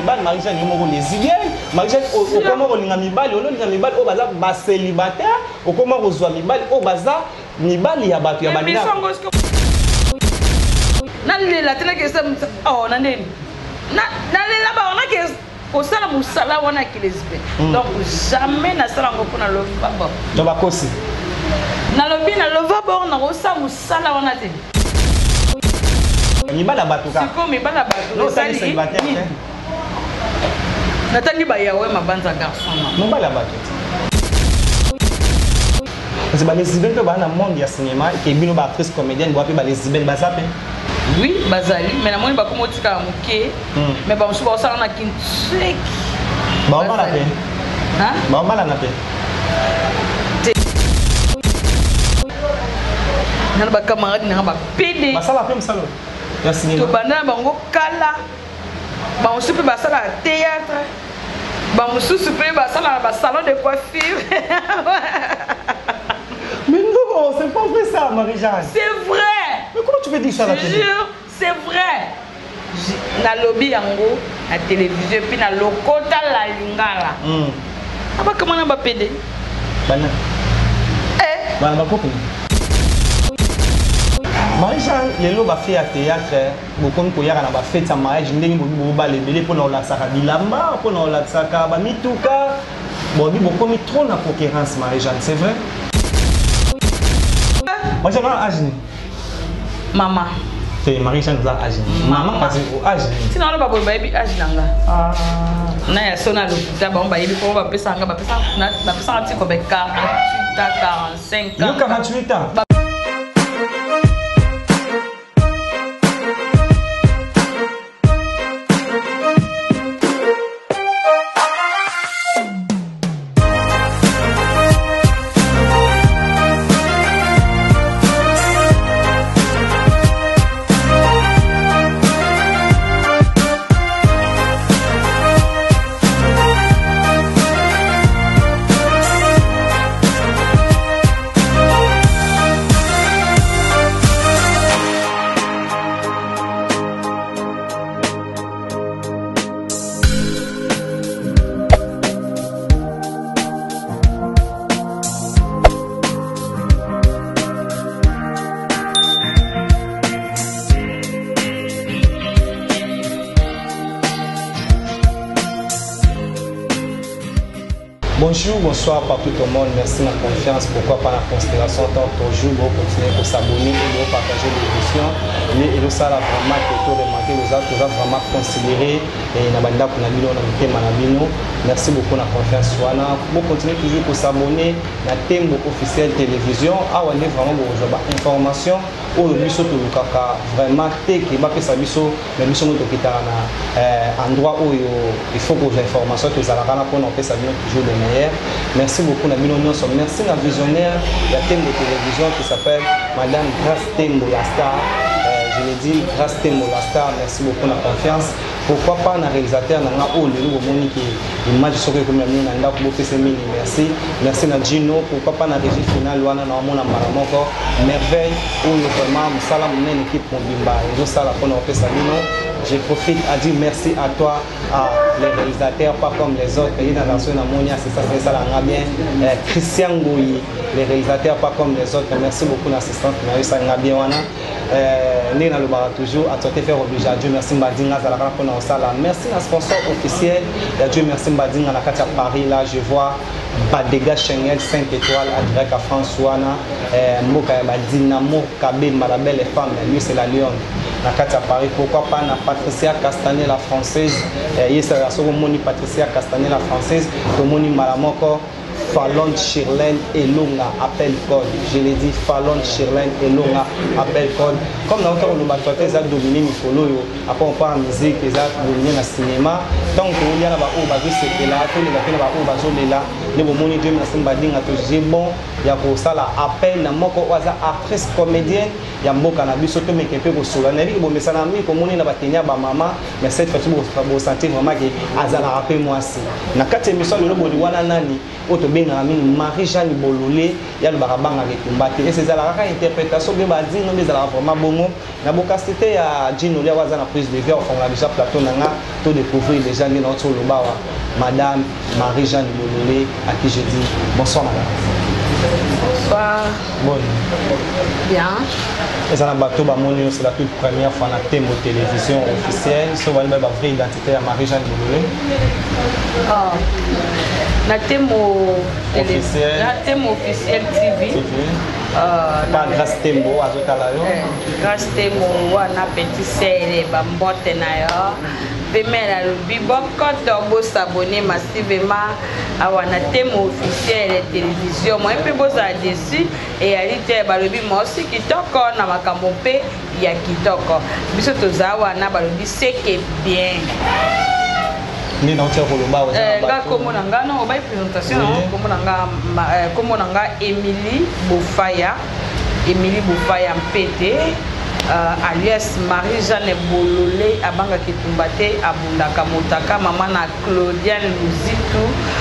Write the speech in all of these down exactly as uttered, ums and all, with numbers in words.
mibali Marie-Jeanne yomoko lesbienne Marie-Jeanne okoma kolinga mibali olinga mibali o baza ba célibataire okoma kozwa mibali o baza mibali ya bato ya bandina na lela tena ke sa oh na neni na na lela ba ona ke au sala musala wana ki lesbienne donc jamais na sala ngoko na lova ba to bakosi na lobi na lova ba na ko sa musala wana te mibala bato ka siko mibala bato no sali célibataire natandi ba yawe mabanza garçon mibala bato parce que les lesbiennes que dans le monde ya cinéma et que bino ba actrice comédienne bo ba lesbiennes ba ça oui bazali mais na moni ba komo tika muke mais ba musu ba sala na kintrek ba on la paix hein ba on la paix na ba camarade na ba pd ba sala paix msalo ya cinéma to bana bango kala ba musu pe ba sala théâtre ba musu pe ba sala ba salon de coiffure. Mais non, c'est pas vrai ça, Marie-Jeanne. C'est vrai. Mais comment tu peux dire ça à la télé? Je jure, c'est vrai. Na lobby yango, na télévision, puis na lokota la lingala. Hmm. Ah bah comment on va pédé? Bana. Eh. Bana bakoko. Marie-Jeanne, les lots va faire théâtre, beaucoup de koyara na ba fête à mariage, ndenge bobi bo ba lebele pour na la saka bilamba, pour na la saka ba mituka. Bon, bi beaucoup mis trop na concurrence Marie-Jeanne, c'est vrai? Moi j'ai un âge. Maman. C'est Marie-Jeanne là âge. Maman parce que âge. Sinon on va pas baby âge nanga. Ah. Na ya sona l'hôpital ba on ba yebi ko ba pesa nga ba pesa na ba pesa ti ko be quarante-huit à quarante-cinq ans. Yo quarante-huit ans. Bonjour, bonsoir partout au monde, merci de la confiance, pourquoi pas la considération, tant toujours, vous continuez pour s'abonner et de partager l'émission. Et de ça, vraiment, que tout remarquer, vous avez vraiment considéré et Nabanda Kunabino, Manabino. Merci beaucoup de la confiance. Vous continuez toujours pour s'abonner à la thème officielle télévision. Ah, on est vraiment pour vous information. Au biso to lukaka vraiment te ki ba pesa biso mais biso moto kitana euh endroit où il faut que les informations que za la kana pour pesa bino toujours le meilleur. Merci beaucoup na bino nyonso. Merci na visionnaire la thème de télévision qui s'appelle Madame Grace Tembo la star. Euh, je l'ai dit Grace Tembo la star. Merci beaucoup na confiance. Pourquoi pas un réalisateur dans la haut le nouveau monde qui image sur comme la mienne dans le P C mini merci merci na Gino pourquoi pas la régie finale wana na mona maramoko merveille où vraiment musala mon équipe pour bimba et je sala pour P C mini je profite à dire merci à toi à les réalisateurs pas comme les autres pays dans la zone amonia c'est ça c'est ça la bien Christian Goyi les réalisateurs pas comme les autres merci beaucoup l'assistante na ça bien wana euh né dans le bar toujours à toi te faire obligé Dieu merci Mbadinga za la pour merci à sponsor officiel et Dieu merci Mbadinga na kati à Paris là je vois Badega Schengen cinq étoiles à direct à François euh Mboka Badinamo Kabé Malabelle les femmes lui c'est la Lyon na kati à Paris pourquoi pas na Patricia Castanet la française et c'est la seconde moni Patricia Castanet la française to moni Malamoko Fallon Chirlène et Longa appel code. Je l'ai dit Fallon Chirlène et Longa appel code. Comme dans le cas où nous battons les actes dominés Mikolo, après on parle de musique, les actes dominés dans le cinéma. Donc il y a là-bas où on va voir c'est là, tous les gars là-bas où on va jouer là. ne bomoni deux na simba dinga to j'ai bon ya ko sala appel na moko waza actrice comédienne ya mboka na biso to meke pe ko sola na bi bo mesana mi ko moni na batenya ba mama mais cette fois bo bo sentir vraiment que azala rappel moi si na kati émission le bo wana nani oto benga mi Marie-Jeanne Bololé ya le barabanga retumbate et ces ala interprétation be ba dinga mais ala vraiment bongo na boka c'était ya Gino le waza na prise de verre on a déjà plateau nanga to découvrir déjà ni notre lobawa madame Marie-Jeanne Bololé à qui je dis bonsoir madame. Bonsoir. Bonne. Bien. Et ça c'est la toute première fois na thème de télévision officielle. C'est une vraie identité à Marie-Jeanne Bololé. Oh. Na thème officiel. Na thème officiel T V. T V. Euh, pas grâce Tembo à Zotalayo. Grâce Tembo wana petit sere ba mbote na yo. Pemela lobi bokoto bo s'abonner massivement à wana thème officiel de télévision. Moi pe bo za dessus et alite ba lobi mo si kitoko na makambo pe ya kitoko. Biso toza wana ba lobi c'est que bien. Ni na tia ko loba waza eh ga komo na nga no ba présentation komo na nga komo na nga Émilie Bofaya Émilie Bofaya Mpete uh, alias Marie-Jeanne Bololé abanga kitumbate abundaka motaka maman na Claudienne Luzitu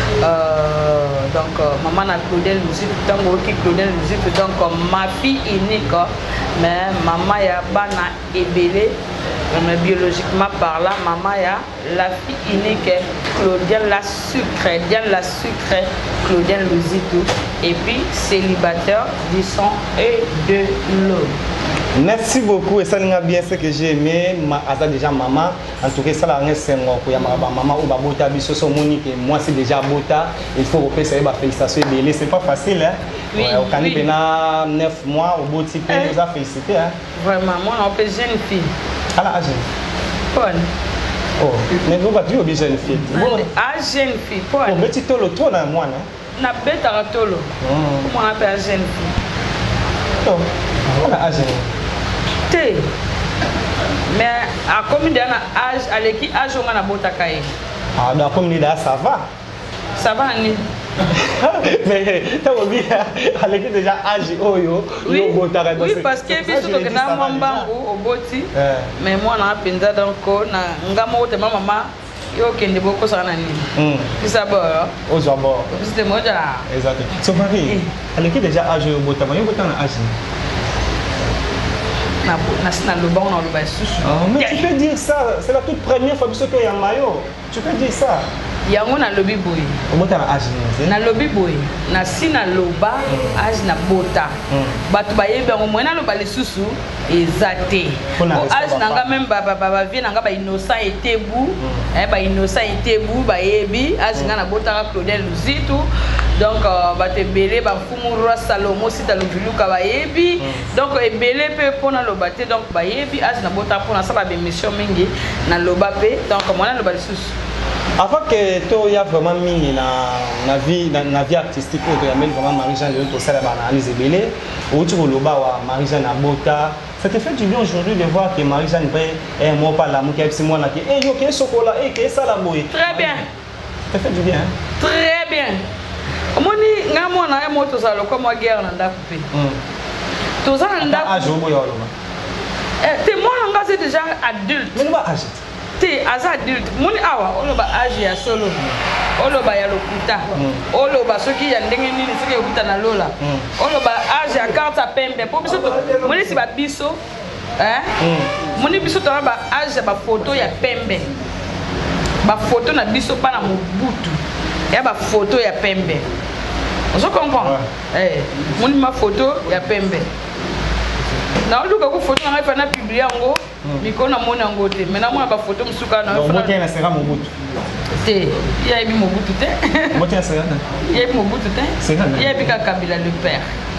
euh, donc uh, maman na Claudienne Luzitu tango ki Claudienne Luzitu donc uh, ma fille unique mais maman ya bana ebele mais biologiquement parlant, maman ya la fille unique Claudienne la sucre, Diane la sucre, Claudienne Luzitu, et puis célibataire du sang et de l'eau. Merci beaucoup et ça n'a bien ce que j'ai aimé ma asa déjà maman en tout cas ça la reste c'est moi pour ya maman ou ba bota biso so monique moi c'est déjà bota il faut repasser ça ba félicitations belé c'est pas facile hein oui, ouais, au cani oui. Pena neuf mois au boti pe nous a félicité hein vraiment moi on peut jeune fille à la âge bonne oh mais vous va dire au jeune fille bon à jeune fille bonne oh petit tolo toi na moi non na beta tolo comment on appelle jeune fille oh à la âge mais à combien d'années âge à l'équipe âge on a bota kaye ah donc comme ni là ça va ça va ni mais tu as oublié à l'équipe déjà âge oyo oui oui parce que biso to kana mwambangu oboti mais moi na penza donc na ngamo te mama yo kende boko sana nini kisa bora au jabo c'était moi déjà exactement so Marie à l'équipe déjà âge oyo bota mais yo bota na âge na le bon on le bas sous. Mais tu peux dire ça, c'est la toute première fois que tu as un maillot. Tu peux dire ça. Yango na lobby boy. Comment tu as âge na lobby boy. Na si na loba âge na bota. Batu ba yebe ngo mwana loba le susu ezate. O âge nanga même ba ba ba vie nanga ba innocent etebu. Eh ba innocent etebu ba yebi âge nga na bota Claudel Luzitu. Donc ba te belé ba fumu roi Salomo si ta lobiluka ba yebi. Donc ebelé pe pona loba te donc ba yebi âge na bota pona ça ba émission mingi na loba pe donc mwana loba le susu. Avant que tu y a vraiment mis dans la vie dans la vie artistique où tu as mis vraiment Marie-Jeanne de l'autre salle à analyse belé où tu vois le bas Marie-Jeanne à Bota ça te fait du bien aujourd'hui de voir que Marie-Jeanne est moi pas là moi qui est moi là qui eh yo qui est chocolat eh qui est ça la boue très bien ça fait du bien très bien moni ngamo na mo to ça le comme guerre na nda coupé to ça na nda ah je vois yo eh te moi nga c'est déjà adulte mais pas âge te aza adulte moni awa oloba âge ya solo oloba ya lokuta oloba soki ya ndenge nini soki yokuta na lola oloba âge ya carte à pembe po biso moni si ba biso hein moni biso to ba âge ba photo ya pembe ba photo na biso pa na mobutu ya ba photo ya pembe on se comprend eh moni ma photo ya pembe na oluka ko photo na fa na publier ngo miko na mona ngo te mais na mona ba photo musuka na fa na moto na sera mobutu te ya bi mobutu te moto na sera ya bi mobutu te ya bi ka Kabila le père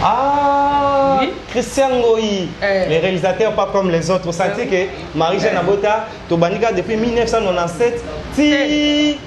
ah oui? Christian Ngoyi eh. Les réalisateurs pas comme les autres vous sentez que Marie-Jeanne eh. Bota to bandika depuis mille neuf cent quatre-vingt-dix-sept ti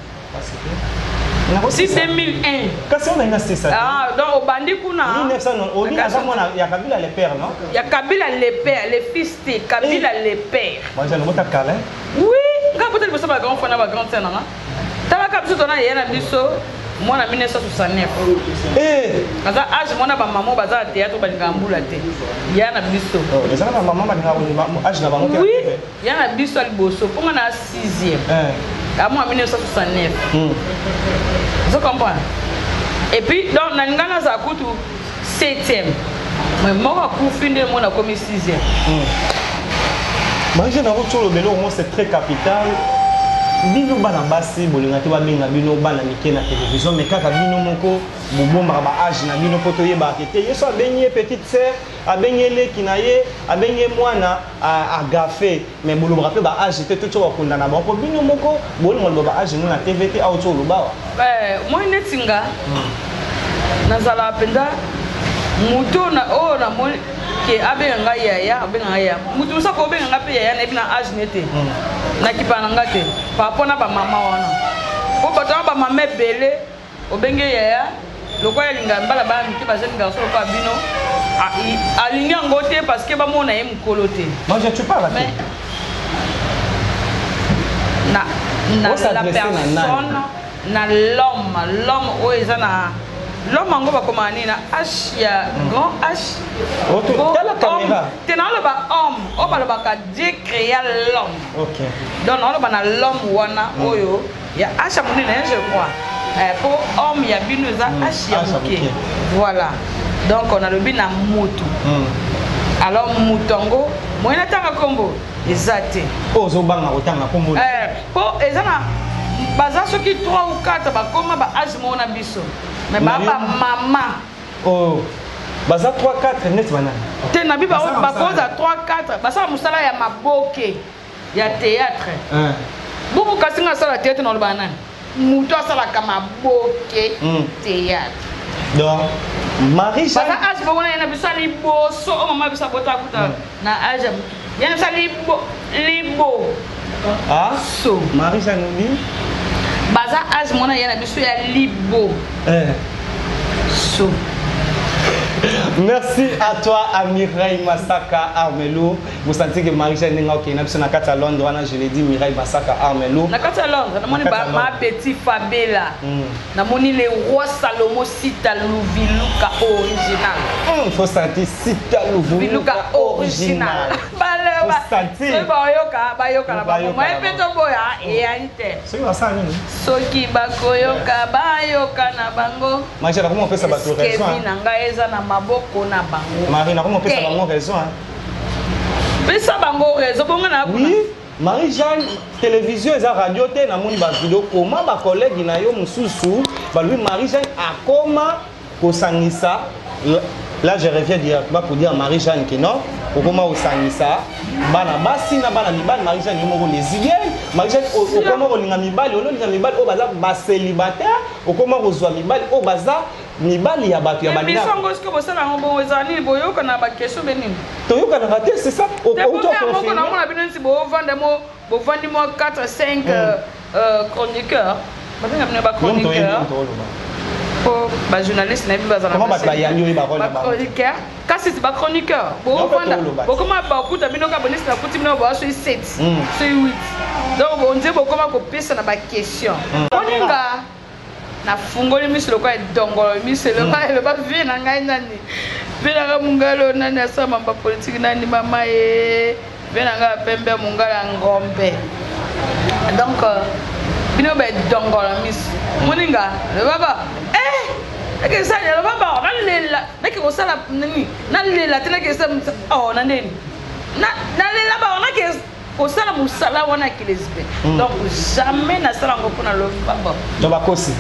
si deux mille un. Qu'est-ce qu'on a inassé ça? Ah, donc au bandit kuna. mille neuf cent on dit avant il y a Kabila le père non? Il y a Kabila le père, le fils de Kabila le père. Moi j'ai le mot calé. Oui, quand peut-être que ça va grand frère na grand sœur na. Tala kapsu tona yena biso moi en mille neuf cent soixante-neuf. Eh, kaza âge moi na ba maman baza théâtre ba ngambula te. Ya na biso. Oh, les gens na maman ba ngambula âge na bango. Oui, ya na biso liboso pour na sixième. Eh. À moi en mille neuf cent soixante-neuf. Hmm. Vous comprenez? Et puis donc na ngana za kutu septième. Mais moi pour finir moi na comme sixième. Hmm. Marie-Jeanne na retour le belo c'est très capital. Bino bana basi bolinga te ba benga bino bana mike na télévision mais kaka bino moko bobomba ba âge na bino poto yeba kete yeso abenye petite sœur abenye leki na ye abenye mwana a gafé mais bolobra pe ba âge te tout ba kondana ba ko bino moko bolinga ba âge na T V T auto lobawa eh moi netinga nazala penda muto na o na mo ke abenga yaya abenga yaya muto sa ko benga pe yaya na bina âge nete na kipananga te papa na ba mama wana po bato ba mama belé obenge yaya loko ya linga mbala ba miki ba jeune garçon ko bino alingi ngote parce que ba mona ye mukolo te moi je tu parles mais na na la personne na l'homme l'homme o ezana l'homme ango ba komani na H ya grand H auto la caméra tenant le ba homme o ba le ba ka Dieu créa l'homme. OK donc on le ba na l'homme wana oyo ya H amuni na je crois eh pour homme ya bino za H ya muke voilà donc on a le bina mutu alors mutongo moyena tanga kombo ezate o zo banga otanga kombo eh po ezana baza soki trois ou quatre ba koma ba âge mona biso mais baba maman oh baza trois quatre net banana te na biba ba koza trois quatre basa musala ya maboke ya théâtre hein bubu kasinga sala théâtre na banana muto sala kama boke théâtre donc Marie-Jeanne basa âge bona na biso liboso o mama biso bota kuta na âge yana sali bo libo ah so Marie-Jeanne oui baza âge mona yana biso ya libo eh so merci à toi Mireille Masaka Armelo vous sentez que Marie-Jeanne n'est pas na biso na kata Londres je l'ai dit Mireille Masaka Armelo na kata Londres na moni ba ma petit Fabela na moni le roi Salomo Sita Louviluka original il faut sentir Sita Louviluka original baleba c'est ba yoka ba yoka na ba moi peto boya e ante c'est quoi ça nini soki bakoyoka ba yoka na bango Marie-Jeanne comment on fait ça bato raison nanga eza na maboko na bango Marie na comment on fait ça bango raison hein pesa bango raison bongo na oui Marie-Jeanne télévision et radio te na moni ba vidéo comment ba collègue na yo mususu ba lui Marie-Jeanne akoma kosangisa là je reviens directement pour dire à Marie-Jeanne que non okoma osangisa bana basi na bana mibali Marie-Jeanne yomoko lesbienne Marie-Jeanne okoma kolinga mibali ololinga mibali o baza ba célibataire okoma kozwa mibali o baza mibali ya bato ya banina bisongo siko bosala ngo ezali boyoka na ba question benini toyoka na raté c'est ça au auto confirmer na mona bino nsi bo vendre mo bo vendre mo quatre cinq chroniqueurs ba benga ba chroniqueurs pour ba journaliste na biba za na comment ba yangi oyi ba rôle ba chroniqueur kasi ba chroniqueur bo vanda bo comment ba kuta bino ka bonisi na kuti bino ba so sept so huit donc on dit bo comment ko pesa na ba question oninga na fungoli miso lokwa dongolo miso lokwa le ba vie na ngai nani vena ga mungalo nani asama ba politique nani mama e vena ga pembe mungala ngombe donc bino ba dongolo miso moninga le baba eh ke sa le baba na lela na ke osala nani na lela tena ke sa oh na neni na na lela ba na ke osala musala wana ki lesbe donc jamais na sala ngo pona le baba to ba kosi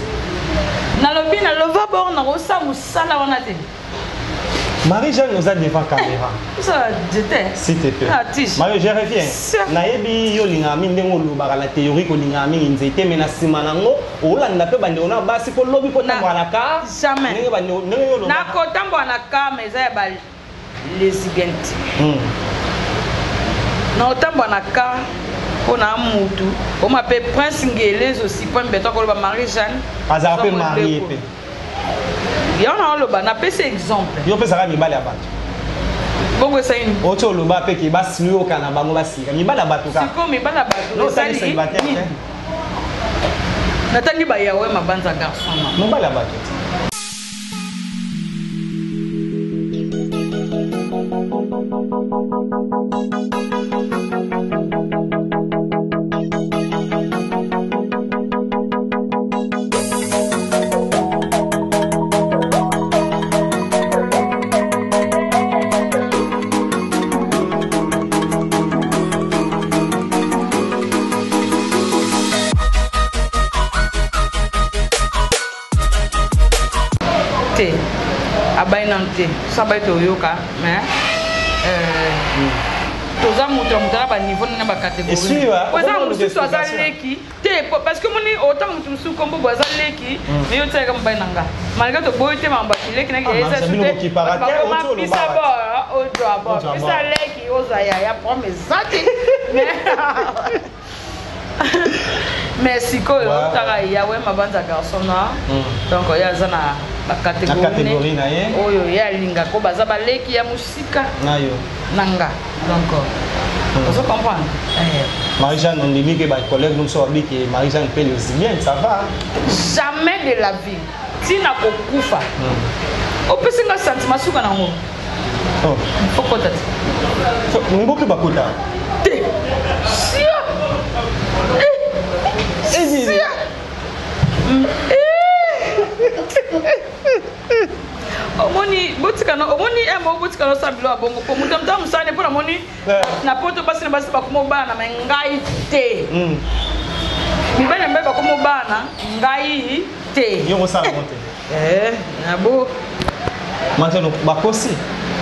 na lobi na lova bord na osala musala wana te Marie-Jeanne nous a devant caméra. Ça, j'étais. S'il te plaît. Ah, tige. Marie, je reviens. Naebi yo linga mi ndengo lubaka la théorie ko linga mi nzete mais na sima nango olanda pe bande ona basi ko lobi ko tambwa na ka. Jamais. Ndenge bande ndenge yo lobaka. Na ko tambwa na ka mais ça ba lesbiennes. Hmm. Na tambwa na ka pona mutu. On m'appelle Prince Ngelezo aussi point beto ko ba Marie-Jeanne. Aza pe marié pe. Yo na loba na pese exemple. Yo pesa ka mibali ya bato. Bongo ça une. Oto loba pe ki basi yo kana bango basi. Mibali ya bato ka. Siko mibali ya bato. No sali célibataire. Nathalie Bayawe ma banza garçon. Non pas la batte. Abainante, ça va être yoka, mais euh, tous les gens qui ont un niveau de catégorie. Pour ça, nous sommes qui, parce que mon autant nous sommes comme vous allez qui, mais vous savez comme bainanga. Malgré tout, vous êtes membre qui les qui n'est pas qui parle. Parce que ma pisse à bord, au doigt bord, pisse à l'air qui ose à y a pour mes zati. Mais si quoi, il y a ouais ma bande à garçon là, donc il y a zana la catégorie na ye. Oh yo ya linga ko baza baleki ya musika. Na yo. Nanga. Donc vous comprenez. Marie-Jeanne on dit que mes collègues nous sont dit que Marie-Jeanne peut le bien, ça va. Jamais de la vie. Si na ko kufa. O pesi nga sentiment suka na ngo. Oh. Faut kota. Ngoki bakota. Te. Sia. Sia. Omoni botika no omoni e mo botika no sabilo abongo ko mutam tam sane pona moni na poto basi na basi ba ko bana ma ngai te mm mi bana mbe ba ko bana ngai te yo sa monte eh na bo maintenant bakosi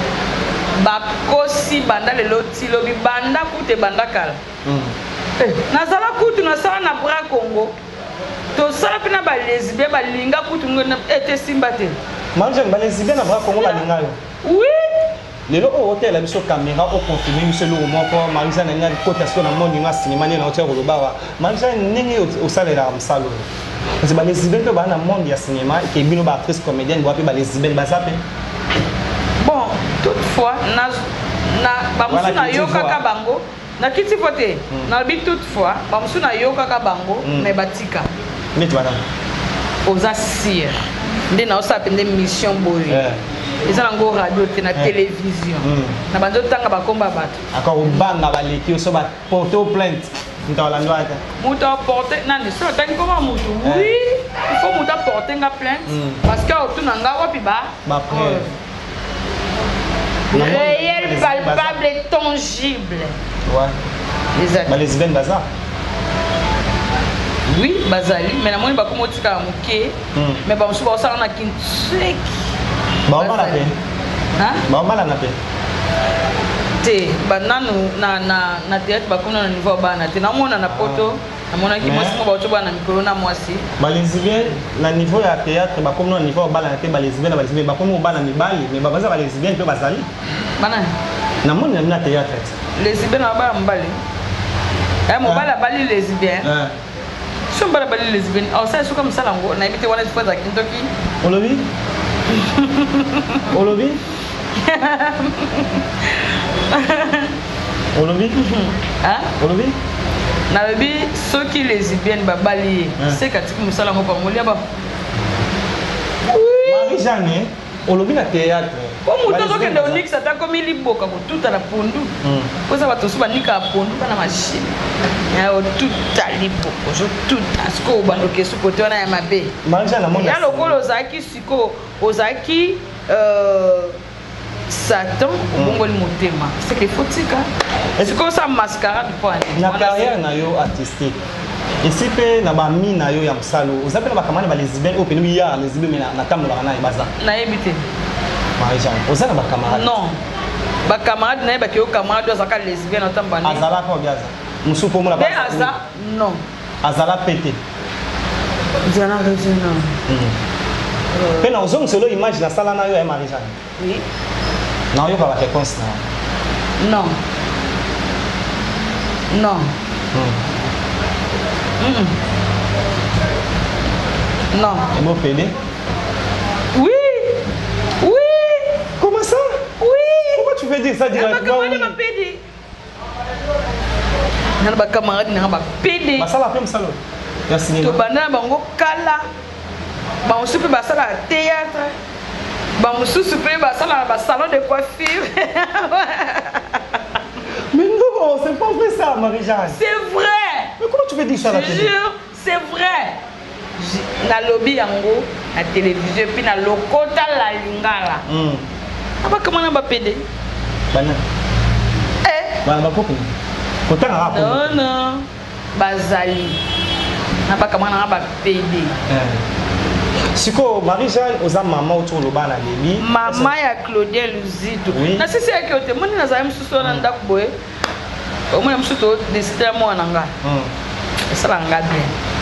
bakosi banda le loti lobi banda kute banda kala mm eh nazala kutu na sala na bra Congo to sala pina ba lesbien ba linga kutu ngona ete simba te Marie-Jeanne ba lesbien na bra Congo ba linga yo oui lelo au hôtel la biso caméra au confirmer monsieur le moko Marie-Jeanne nga cotation na monde nga cinéma na hôtel Rolobawa Marie-Jeanne ndenge au salaire am salo parce que ba lesbien to ba na monde ya cinéma ke bino ba actrice comédienne bo pe ba lesbien ba zape bon toutefois na na ba musuna yoka ka bango na kiti pote na bi toutefois ba musuna yoka ka bango mais batika mais toi aux assir ndé na osapende mission boye ils ont ngo radio te na télévision na banzo tanga bakomba bato akao banga baleki so ba porter plainte ndola ndwata muto porter nani so tangi koma mutu oui il faut muta porter nga plainte parce que otuna nga wapi ba ba preuve réel palpable et tangible ouais les ba lesbiennes bazar oui bazali mais na moni ba komotika muke mais ba musu ba sala na kintrek ba mala pe hein ba mala na pe te ba nanu na na na théâtre ba kona na niveau ba na te na mona na poto na mona ki mwasi mo ba to ba na mikolo na mwasi ba lesbien na niveau ya théâtre ba kona na niveau ba na te ba lesbien na ba lesbien ba komo ba na mibali mais ba baza ba lesbien pe bazali bana na mona na théâtre lesbien na ba mbali eh mo bala bali lesbien je suis pas les lesbiennes. Alors ça, c'est comme ça, on a évité one fois à Kentucky. Olobi. Olobi. Olobi. Hein? Olobi. Na lobi ceux qui lesbiennes babali, c'est quand tu me sala ngo pa molia ba. Marie-Jeanne, Olobi na théâtre. Comme muto zo kende onix ata komi liboka ko tuta la pondu. Ko sa bato suba nika pondu kana machine. Ya o tuta liboka, zo tuta sko bando ke su kote na ya mabe. Marie-Jeanne na mona. Ya lokolo zaki siko ozaki euh Satan obongoli motema. C'est que fotika. Est-ce que ça mascarade pour aller? Na carrière na yo artistique. Ici pe na ba mi na yo ya msalo. Ozape na ba kamane ba lesbienne open wi ya lesbienne na tambola na baza. Na ebité. Marie-Jeanne, oza na ba camarade? Non. Ba camarade na ba ke o camarade ozaka lesbienne na tambana. Azala ko gaza. Musupo mo na ba. Mais aza non. Azala pété. Diana Regina. Mhm. Pe na ozong solo image na sala na yo ya Marie-Jeanne. Oui. Na yo ba réponse na. Non. Non. Hmm. Mm. Non. Et mon pédé? Oui. Oui. Comment ça? Oui. Pourquoi tu veux dire ça directement? Comment tu m'as pédé? N'a pas camarade, n'a pas pédé. Bah ça la fait me salo. to banda bango kala ba mosusu ba sala théâtre ba mosusu pe ba sala ba salon de coiffure. Mais non, c'est pas vrai ça, Marie-Jeanne. C'est vrai. Mais comment tu peux dire ça à la télé? Je jure, c'est vrai. Na lobby yango na télévision puis na lokota la lingala. Hmm. Aba comment na ba P D? Bana. Eh. Bana ba kopi. Kota na rapo. Non non. Bazali. Na ba comment na ba P D? Eh. Siko Marie-Jeanne oza maman autour lo bana lebi. Maman ya Claudien Luzito. Na sisi ya kyote moni na za msuso na ndako boye. Omwe msuto destin mo nanga. Hmm. Sala ngade.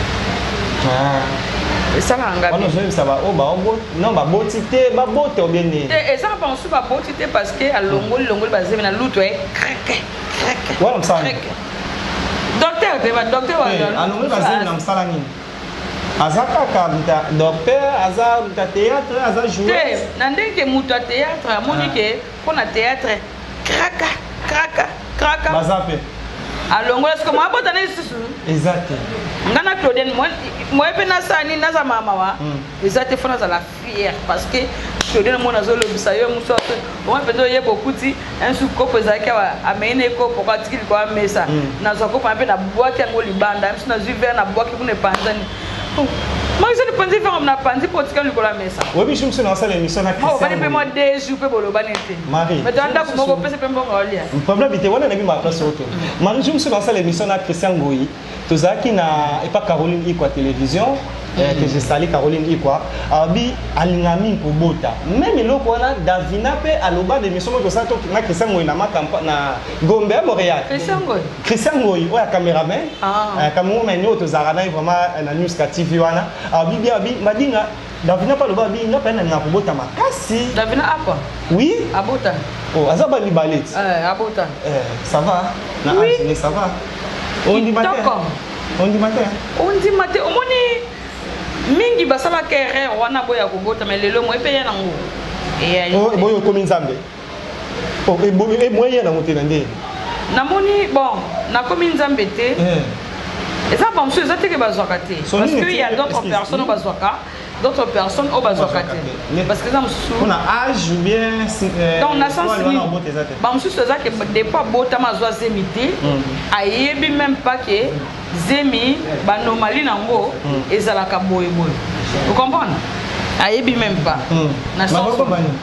Ah. Ça va engager. On ne sait pas oh bah non bah botité bah botte ou bien né. Et ça pense pas botité parce que à longo longo basé na luto est craque craque. Ouais on ça. Docteur tu vas docteur va. Ah non basé na msala nini. Azaka ka docteur aza ta théâtre aza jouer. Na ndenge muto théâtre amoni ke kona théâtre craque craque craque. Bazape. Alongo est-ce que moi pas donner susu exact ngana Claudine moi moi pe na sani na za mama wa exact fona za la fière parce que Claudine moi na zo le bisayo muso moi pe do ye beaucoup ti un sou kopo za ka amene ko pourquoi tikili ko amesa na zo ko pa pe na boîte yango libanda msi na zuver na boîte ko ne panzani moi je ne pense pas na panzi pour tikali ko la mesa oui bichum se na sala émission na Christian moi pe moi deux jours pe bolo banete Marie mais dans ndako moko pe se pe mbongo olia le problème était wana na bi ma place auto Marie je me suis lancé l'émission na Christian Ngoyi tozaki na et pas Caroline Ikwa télévision que j'ai salé Caroline Ikwa abi alingami ko bota même eloko wana Davina pe aloba de émission to sa to na Christian Ngoyi na makamba na Gombe à Montréal Christian Ngoyi Christian Ngoyi oya cameraman ah cameraman yo to zara na vraiment na news ka T V wana abi bi abi madinga Davina pas le babi na pena na ko bota makasi Davina apa oui abota oh azaba li balet eh abota eh ça va na oui. Ça va on dit matin on dit matin on dit matin au moni mingi basala kere wana boya ko bota mais lelo mo epeye nango et oh boyo komi nzambe oh e boyo e moyen na motena ndé na moni bon na komi nzambe te et ça bon monsieur ça te ke bazwaka te parce que il y a d'autres personnes bazwaka d'autres personnes au bazwakate parce que ça on a âge ou bien donc on a sens ba monsieur ça que des fois bota mazwa zemité ayebi même pas que zemi ba normali nango ezalaka boye boye vous comprenez ayebi même pas na sens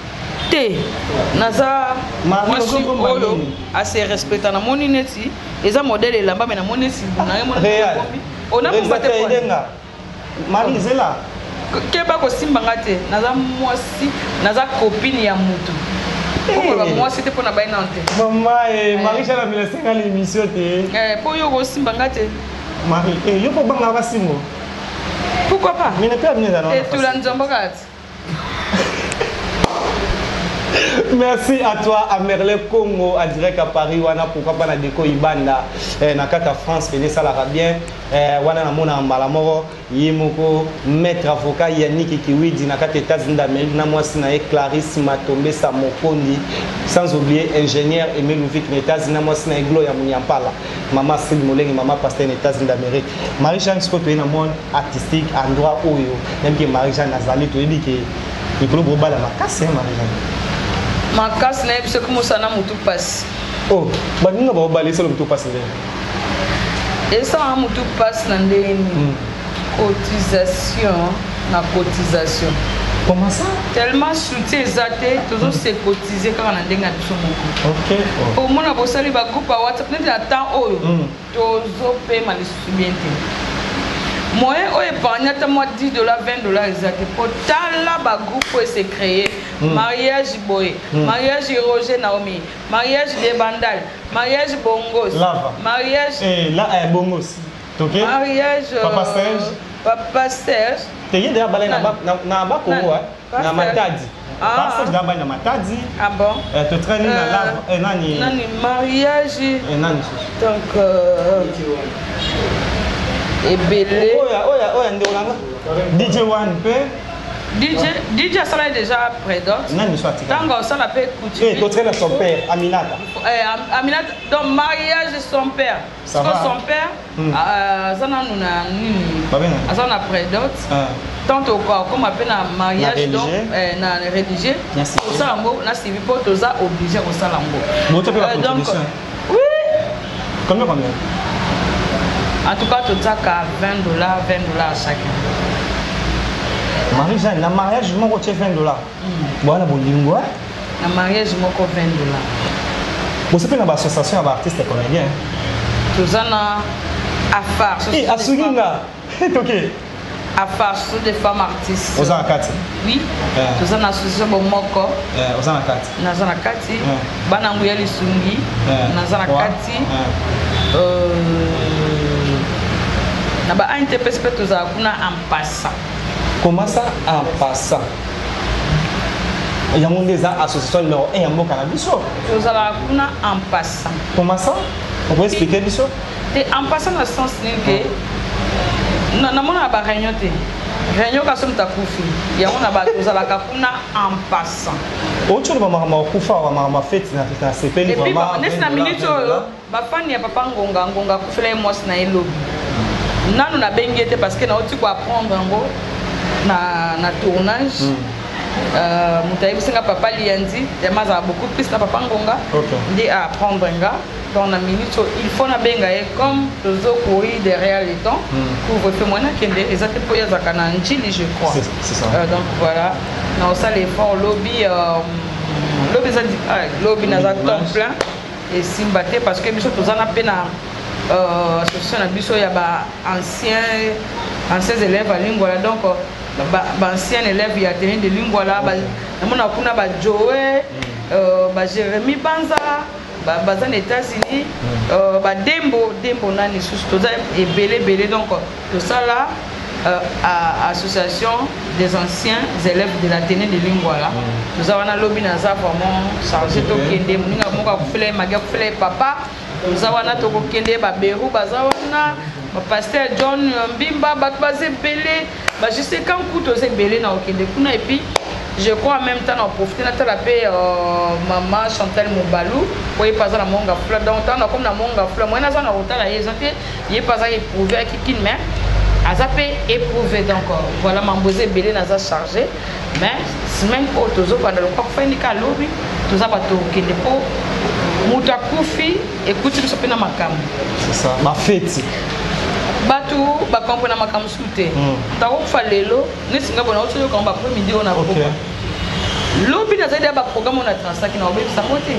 te naza mwasi oyo assez respecta na moni neti eza modèle elamba mais na moni si na ye moni on a pas te point Marie Zela keba ko simbanga te naza mwasi naza copine ya mutu ko ba mwasi te pona ba inante mama eh Marie la mila senga l'émission te eh po yo ko simbanga te Marie eh yo ko banga ba simbo pourquoi pas mais ne pas venir dans et tu la nzomba kat. Merci à toi, à Merle Congo, à direct à Paris, wana pourquoi pas na déco Ibanda, na kata France, fait ça la bien, wana na mona malamoro, yemoko, maître avocat Yannick Kiwidi, na kata États-Unis d'Amérique, na moi sina Clarisse Matombe Samokondi, sans oublier ingénieur Emile Louvik, na États-Unis, na moi sina Glo ya Munyampala, maman Sid Molengi, maman pasteur na États-Unis d'Amérique. Marie-Jeanne Scott est dans le monde artistique, endroit où même que Marie-Jeanne Nazali, tu dis que il faut le bala ma casse, Marie-Jeanne. Ma casse n'est pas comme ça, n'a tout passe. Oh, bah nous n'avons pas balayé sur le tout passe. Et ça, on tout passe dans des cotisations, na cotisation. Comment ça? Tellement soutien exaté, toujours c'est cotisé quand on a des gars de son mot. Ok. Au moins, on a bossé les groupes à WhatsApp, nous avons temps où toujours payer mal bien. Moi, on épargne moi dix dollars, vingt dollars exact. Pour tant là, le groupe peut se créer. Mariage Boy, mariage Roger Naomi, mariage des Bandal, mariage Bongos, mariage. Eh, là, eh, Bongos. Ok. Mariage. Papa Serge. Papa Serge. Tu es déjà balé na na ba Congo, na Matadi. Papa Serge d'abord na Matadi. Ah bon. Eh, tu traînes na là, eh nani. Nani mariage. Eh nani. Donc. Et belé. Oh ya, oh ya, oh ya, ndolanga. D J One P. D J, D J ça est déjà près d'autres. Non, il soit Tango ça l'appelle coutume. Oui, côté de son père, Aminata. Euh, Aminata, donc mariage de son père. Ça Parce va. que son père, ça n'a nous n'a ni. Pas bien. Ça n'a près d'autres. Tant au corps, comme appelle un mariage donc, n'a rédigé. Au salambo, n'a suivi pas tous ça obligé au salambo. Bon, tu peux la contribution. Oui. Combien combien? En tout cas, tout ça qu'à vingt dollars, vingt dollars chacun. Marie-Jeanne, le mariage, je m'en retire vingt dollars. Voilà, bon, lingua. Le mariage, je m'en retire vingt dollars. Vous savez, dans l'association d'artistes et comédiens. Tout ça, à faire. Et à Souginga. Ok. À faire sur des femmes artistes. Aux Anakati. Oui. Tout ça, dans l'association de Moko. Aux Anakati. Dans Anakati. Bananguya Lissungi. Dans Anakati. Naba a été perspective tous à en passant. Comment ça en passant? Il y a des associations numéro un en cannabis. Tous à en passant. Comment ça? On peut expliquer biso? En passant dans le sens que non non on a pas réunion té. Réunion quand sommes ta koufi. Il y a on a pas tous à la kapuna en passant. Autre chose maman ma kufa wa maman fête na na C P L vraiment. N'est-ce na minute ba fan ya papa ngonga ngonga kufela moi na elobi. Nanu na bengete parce que na oti ko apprendre ngo na na tournage. Euh mutayi bisinga papa liandi, yamaza beaucoup plus na papa ngonga. Ndi à apprendre nga. Dans la minute, il faut na benga comme toujours courir derrière les temps. Couvre feu moi na kende ezate po ya zakana njili je crois. C'est ça. Euh, donc voilà. Na ça l'effort lobby euh lobby ça dit lobby na za temps plein et simbaté parce que biso tozana pena euh association na biso ya ba anciens anciens élèves à Lingwala donc ba anciens élèves ya tenir de Lingwala ba mona kuna ba Joe euh ba Jérémy Banza ba bazan États-Unis euh ba Dembo Dembo nani sous toza et belé belé donc tout ça là euh, à association des anciens élèves de la tenue de Lingwala nous avons un lobby na ça vraiment chargé to kende muninga moka kufele magia kufele papa nous avons un toko kende ba Beru bazawana ba pasteur John Mbimba ba basé belé ba je sais quand couteau c'est belé na okende kuna et puis je crois en même temps on profiter na la paix maman Chantal Mobalou pour y passer la monga fleur donc tant comme la monga fleur moi na ça na hôtel y est y est pas ça éprouvé avec qui mais à ça peut éprouver donc voilà m'embosé belé na ça chargé mais semaine pour toujours pendant le quoi faire ni ka lobby tout ça pas tout qui dépôt muta kufi écoute ce que na makam c'est ça ma fête batu ba kompo na makam soute ta ko fa lelo ni singa bona oso ko ba premier midi on a ko lobby na zaidi ba programme na transaki na obebi samote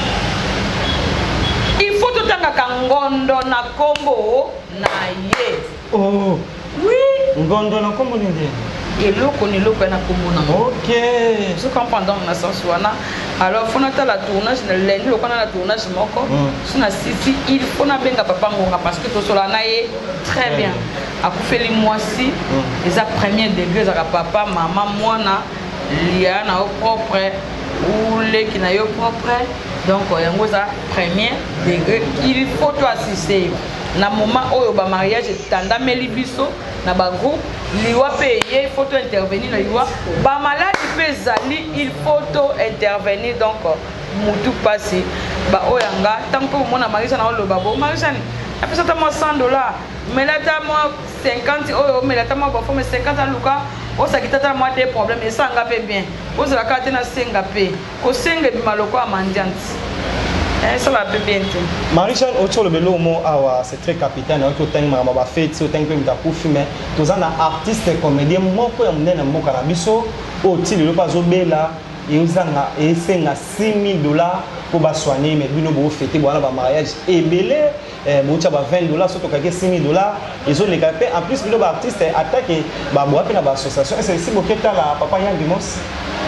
il faut tout tanga kangondo na kombo na ye oh oui ngondo na kombo ni ndé et loko ni loko na kombo na OK ce qu'on pendant na sens wana alors faut na la tournage na lendi loko na la tournage moko sina sisi il faut na benga papa ngonga parce que to sola na ye très bien a kufeli moisi les a premier degré za papa maman mwana lia na au propre ou les qui na yo propre donc yango za premier degré il faut to assister na moment oyo ba mariage tanda meli biso na ba groupe liwa payer faut intervenir na liwa ba malade pe zali il faut to intervenir donc mutu passé ba oyanga tant que mona mariage na lo babo mariage ni apesa ta mo cent dollars mais là ta mo cinquante oyo mais là ta mo ba faut me cinquante luka o sakita ta mo des problèmes et ça nga pe bien o za ka tena senga pe ko senga bi maloko amandianti. Ça va bien. Marie-Jeanne, autour le belo mo awa c'est très capitaine au temps ma ba fête au temps que me ta kufime tous en artiste comédien moko ya munene mboka na biso au tili le pas obela et uzanga et senga six mille dollars pour ba soigner mais bino bo fêter bona ba mariage et belé bocha ba vingt dollars surtout ka six mille dollars ils ont les capé en plus bino ba artiste attaque ba boa pe na ba association c'est si boketa la papa Yann Dimos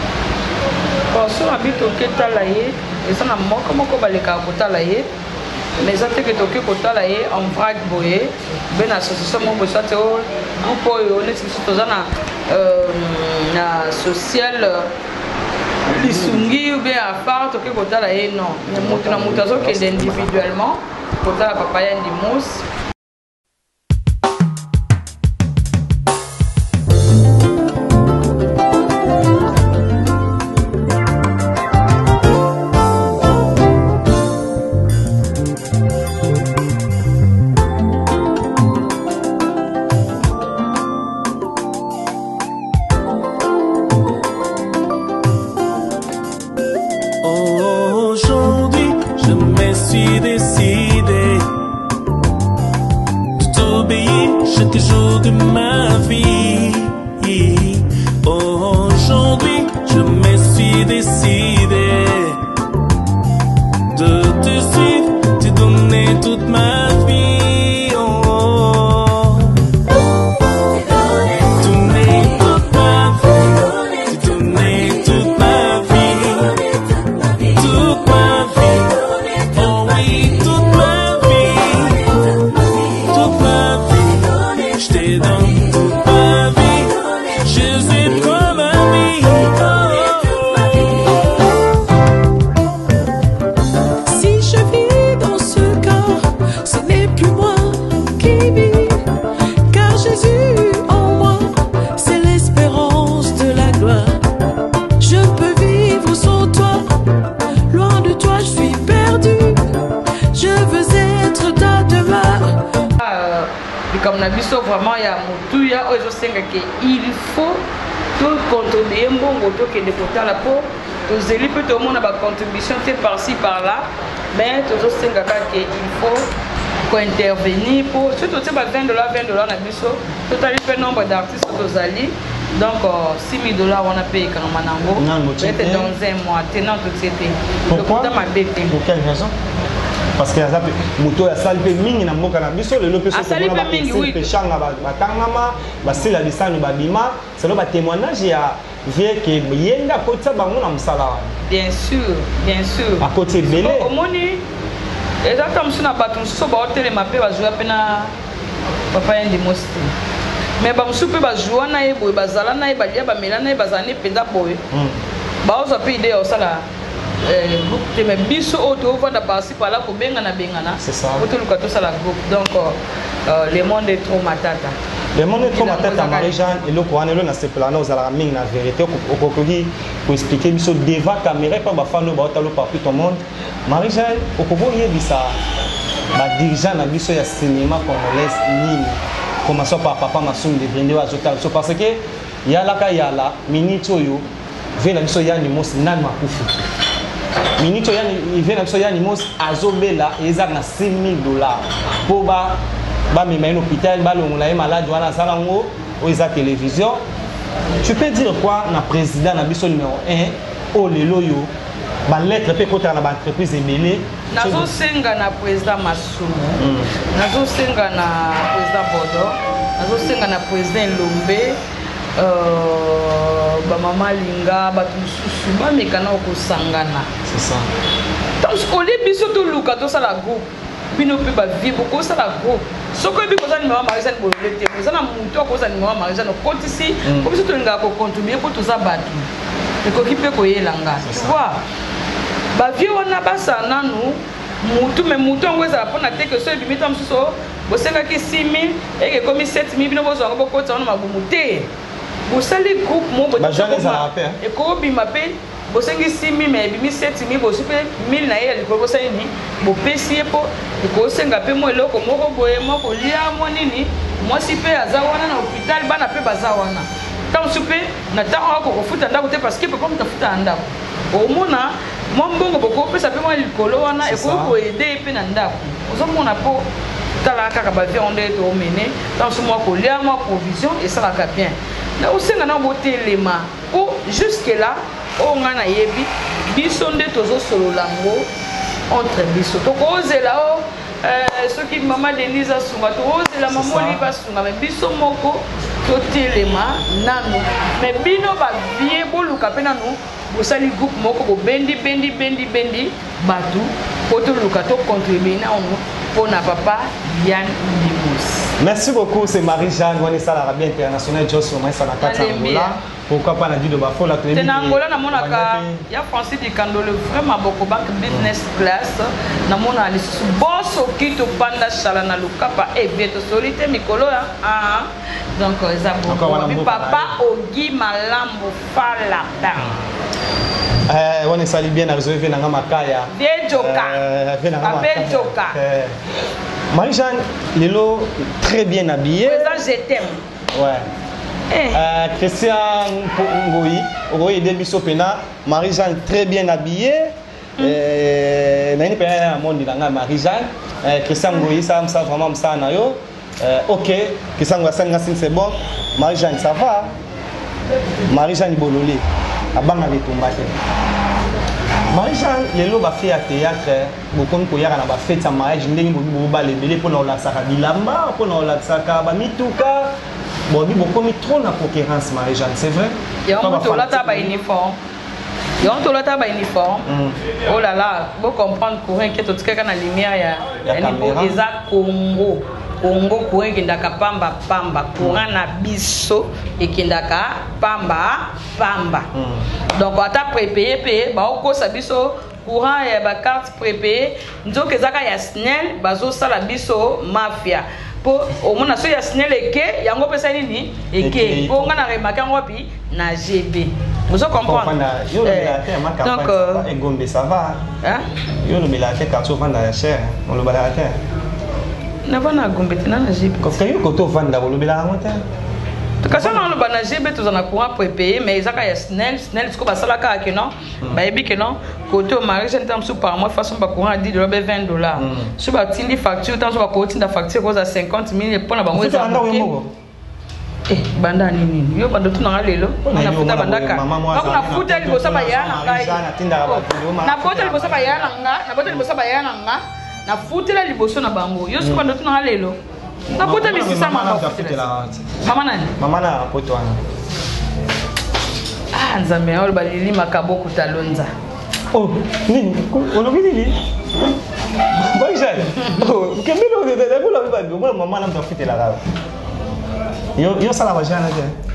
so habito ketala ye eza na moko moko baleka kotala ye mais eza te ke toke kotala ye en vrac boye be na association moko bosa te o groupe oyo neti biso toza na na social lisungi ou bien afar toke kotala ye non moto na moto azokende individuellement kotala papa Yann Dimos. na biso vraiment ya motuya oyo ezosengaka il faut tocontribuer mbongo tokende kotala po tozeli mpe tomona bacontribution te par-ci par-là mais tozosengaka ke il faut kointervenir po soki totie ba vingt dollars vingt dollars na biso totali mpe nombre d'artistes tozali donc six mille dollars wana mpe ekangama nango peut-être dans un mois tenant totie te tokuta mabe te. Pour quelle raison? Parce que azape moto ya sali pe mingi na mboka na biso lelo pe soko na mingi pe changa ba tangama ba sila bisanu ba bima c'est le témoignage ya vie que yenda kota bango na musala. Bien sûr, bien sûr. À côté belé. Au moni exactement sur na bato so ba hôtel ma pe ba jouer pena papa yandi mosti. Mais ba musu pe ba jouer na ebo ba zala na eba dia ba melana eba zani penda boy. Ba ozo pe idée au sala groupe de mes biso auto vanda par-ci par-là ko benga na benga na c'est ça auto luka to sala groupe donc euh, le monde est trop matata le monde est trop matata Marie-Jeanne et le courant elo na sepelana ozala mingi na vérité okokoki ko expliquer biso devant caméra pa ba fano ba otalo partout tout le monde Marie-Jeanne okobo yebisa ba dirigeant na biso ya cinéma congolais nini commençons par papa Masum de Brinde wa zotal so parce que yala ka yala minute oyo vena biso ya ni mos nan makufu minito yani ivena biso yani mos azobela eza na six mille dollars pour ba ba mema en hôpital ba longola ye malade wana sala ngo o eza télévision. Tu peux dire quoi na président na biso numéro un o lelo yo ba lettre pe kota na ba entreprise ebele nazo senga na président Masumu nazo senga na président Bodo nazo senga na président Lombe euh ba mama linga ba tususu ba mekana okosangana c'est ça donc au lieu biso to luka to sala groupe bino pe ba vie beaucoup sala groupe soko bi kozani mama Marie-Jeanne bolole te kozana muto kozani mama Marie-Jeanne okotisi ko biso to linga ko contribuer ko to za batu ekoki pe ko yelanga tu vois ba vie wana basa nanu mutu me mutu ngweza pona te que so bimita msuso bosenga ki six mille et que comme sept mille bino bozo ngo ko tsana mabumu te. Vous savez le groupe mon bah j'en ai ça faire et ko bi m'appelle bo sengi six mille mais bi sept mille bo super mille na ye ko bo sengi bo pesi po e ko senga pe mo eloko moko boye moko lia mo nini mo si pe azawana na hôpital bana pe bazawana tant super na tant ko ko futa ndako te parce que papa mtafuta ndako au mona mo mbongo boko pesa pe mo likolo wana e ko ko aider pe na ndako ozo mona po tala kaka ba vie onde to mener dans ce mois ko lia mo provision et ça va bien. Na usenga na bote lema o jusque là o ngana yebi biso nde tozo solo lango entre biso to kozela o euh ce qui maman Denise asunga to ozela maman li basunga mais biso moko to telema nano mais bino ba vie boluka pe nanu bosali groupe moko bo bendi bendi bendi bendi batu poto luka to contribuer na ono pona papa Yann Limous. Merci beaucoup, c'est Marie-Jeanne, on est à l'Arabie internationale, Joss, on est à la carte Angola. Pourquoi pas la vie de Bafo, la télé. C'est en Angola, il y a Francis de Candole, vraiment beaucoup de business class. Na mona ali boss okito panda shala na lukapa e vieto solite mikolo ah donc ezabo papa Ogi Malambo fala ta. Eh, on est sali bien à réserver na makaya. Bien joka. Appel joka. Marie-Jeanne, Lelo très bien habillé. Président, je t'aime. Ouais. Eh. Euh, Christian Ngoyi, Ngoyi Debiso Pena, Marie-Jeanne très bien habillée. Nani pena monde dans Marie-Jeanne. Christian Ngoyi ça ça vraiment ça na yo. OK, Christian Ngoyi c'est bon. Marie-Jeanne ça va. Marie-Jeanne Bololé. Abanga betombate. Marie-Jeanne, les lots fait à théâtre, beaucoup de gens ont fait sa mariage, ils ont fait pour la saka bilamba, pour la saka mituka. Bon, beaucoup mis trop na concurrence Marie-Jeanne, c'est vrai. Il y a un peu de uniforme. Il y a un peu de uniforme. Oh là là, vous comprendre courant que tout ce qui est dans la lumière, il y a un peu de Congo. Congo courant qui ndaka pamba pamba courant na biso et qui ndaka pamba pamba. Donc on t'a préparé payé ba oko sa biso courant ya ba carte préparée nzoka ezaka ya snel bazo sala biso mafia po au mona so ya snel eke yango pesa nini eke po nga na remarquer ngopi na G B. Vous comprenez? Yo le militaire ma campagne Ngombe ça va. Hein? Yo le militaire quand tu vends la chair, on le balade. Na bana gombe tena na G B. Ko kayo ko to vanda ko lobela ngota. Tukasa na lo bana G B to zana courant pour payer mais ezaka ya Snell, Snell ko basala ka ke non. Ba yebi ke non. Côté Marie-Jeanne tam sous par mois façon ba courant dix dollars vingt dollars. Sous ba tindi facture tam sous ba ko tinda facture ko za cinquante mille pour na bango za. Eh banda nini yo bando tuna lelo na futa bandaka na futa libosa ba yana ngai na futa libosa ba yana nga na futa libosa ba yana nga na futa libosa na bango yo su bando tuna lelo na futa mi sisa mama mama nani mama na poto wana ah nzambe ol balili makaboko talonza oh nini olobi nini Marie-Jeanne oh kembelo de de bolo ba bo mama na mtafuta la gaba Yo, yo ça la va jamais.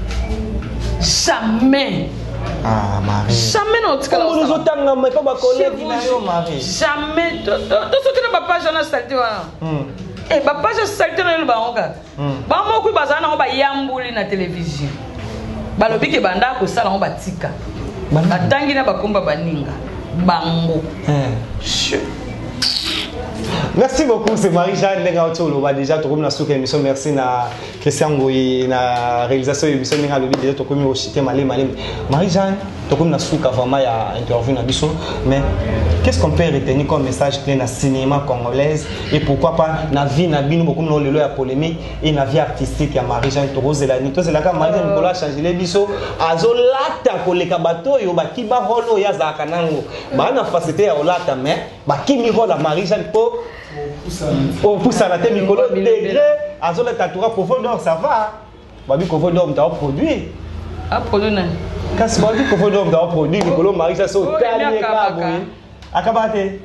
Jamais. Ah, Marie. Jamais notre cas. Nous autres on mais pas ba collègue na yo Marie. Jamais. To to to na page na saleté wana. Hmm. Eh ba page saleté na yo ba onka. Hmm. Ba mo ku bazana on ba yambuli na télévision. Ba lobi ke banda ko sala on ba tika. Banda tangi na ba komba baninga. Bango. Eh. Merci beaucoup, c'est Marie-Jeanne Lengaotolo. Déjà, tu as fait émission. Merci à Christian Goyi, la réalisation de l'émission. Tu as fait aussi malé malé. Marie-Jeanne, tu as fait vraiment interview na mais qu'est-ce qu'on peut retenir comme message plein dans cinéma congolaise et pourquoi pas na vie na bino beaucoup dans le la polémique et na vie artistique ya Marie-Jeanne Torozelani. Toi c'est là quand Marie-Jeanne Nicolas changer les biso azolata koleka bato yo bakiba rolo ya za kanango. Ba na facilité ya olata mais bakimi rolo Marie-Jeanne po on pousse à la tête Nicolas degré azola tatura profondeur ça va. Babi profondeur on t'a produit. A produit non. Kasi babi profondeur on t'a produit Nicolas Marie-Jeanne so tali ka boy. Akabate.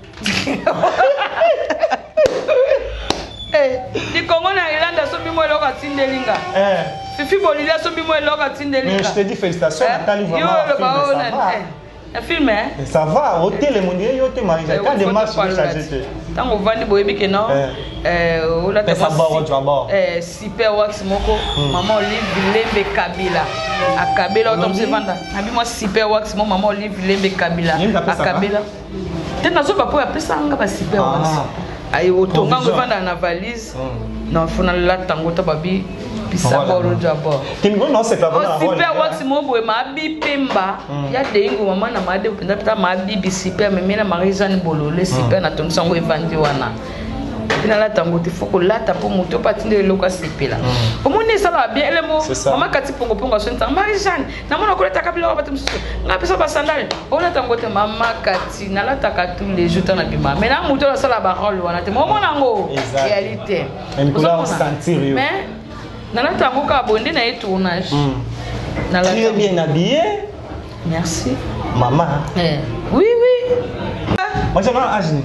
Eh, di Congo na Irlanda so bimo eloka tindelinga. Eh. Fifi Bolivia so bimo eloka tindelinga. Mais je te dis félicitations Nathalie vraiment. Yo le baon un film hein. Ça va, au télé mondial yo te Marie-Jeanne quand des matchs de changer. Tant on vend boyebi que non. Euh on a ça bord tu bord. Eh super wax moko maman Olive Lembe Kabila. A Kabila autom se vanda. Abi moi super wax mon maman Olive Lembe Kabila. A Kabila. Tena so papo apesa nga ba super wax. Ayi otonga ngo vanda na valise. Non fona la tango ta babi. Pisa bolo jabo. Tingo non c'est pas vraiment. Super wax mo boye ma bi pemba. Ya dengo mama na made penda pita ma bi bi super mais na Marie-Jeanne Bololé super na tonso ngo evandi wana. Ina la tango te foko lata po moto patinde loka sepela. Omoni sala bien elemo mama kati pongo pongo so ntanga Marie-Jeanne na mona ko leta kabila ba tumsu. Na pesa ba sandal. Ona tango te mama kati na lata ka tous les jours na bima. Mais na moto la sala ba rôle wana te momo nango réalité. En couleur sentir yo. Mais Nala tango ka bonde na tournage. Nala très bien habillé. Merci. Maman. Eh. Oui oui. Moi j'ai un âge.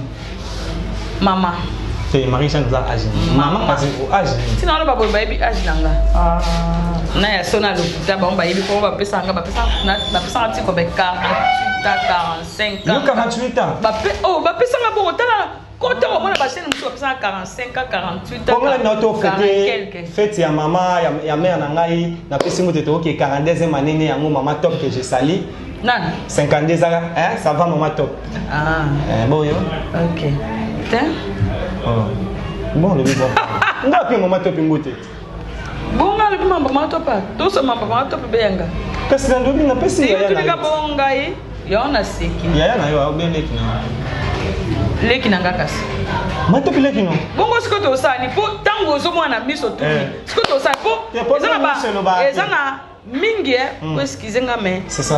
Maman. C'est Marie-Jeanne za âge. Maman parce que âge. Sinon on va pas baby âge nanga. Ah. Na ya sona l'hôpital ba on ba yebi ko ba pesa nga ba pesa na ba pesa ti ko be quarante-huit ans quarante-cinq ans. Yo quarante-huit ans. Ba pe oh ba pesa nga bon tala. Quand on voit la chaîne, nous sommes quarante-cinq ans, quarante-huit ans. Comment on a fait fête ya maman, ya mère nangai, na pesi mo teto ki quarante-deuxième année né yango maman top que j'ai sali. Nan cinquante-deux ans, hein, ça va maman top. Ah. Eh bon yo. OK. Tiens. Oh. Bon le bon. On a pris maman top ngote. Bon on a le maman top pas. Tout ça maman top benga. Qu'est-ce que ndobi na pesi ya ya. Tu ga bongai. Ya on a seki. Ya ya na yo obeleki na. Leki nanga kasi. Matopi leki no. Bongo siko to sani po tango zo mwana miso tu. Siko to sani po. Ezana ba. Ezana mingi eh. Po excuse nga mais. C'est ça.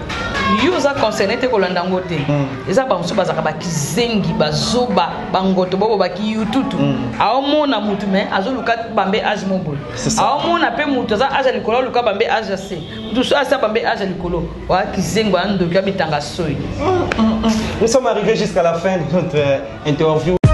Yo za concerné te kolanda ngote. Eza ba muso bazaka ba kizengi bazoba bangoto bobo ba ki yututu. Awo mona mutu mais azoluka bambe age mobile. Awo mona pe mutu za age likolo luka bambe age C. Mutu so asa bambe age likolo. Wa kizengo ando ka bitanga soyi. Nous sommes arrivés jusqu'à la fin de notre interview.